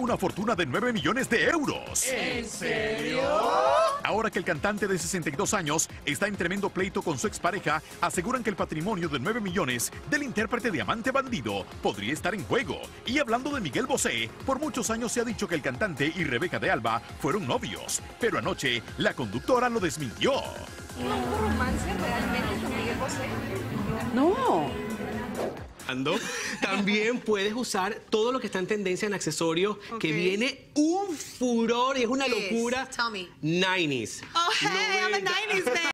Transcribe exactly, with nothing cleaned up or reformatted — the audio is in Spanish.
una fortuna de nueve millones de euros. ¿En serio? Ahora que el cantante de sesenta y dos años está en tremendo pleito con su expareja, aseguran que el patrimonio de nueve millones del intérprete Diamante Bandido podría estar en juego. Y hablando de Miguel Bosé, por muchos años se ha dicho que el cantante y Rebeca de Alba fueron novios, pero anoche la conductora lo desmintió. ¿No hubo romance realmente con Miguel Bosé? No. También puedes usar todo lo que está en tendencia en accesorios, Ok. que viene un furor y es una Yes, locura. tell me. nineties. Oh, hey, I'm a nineties fan.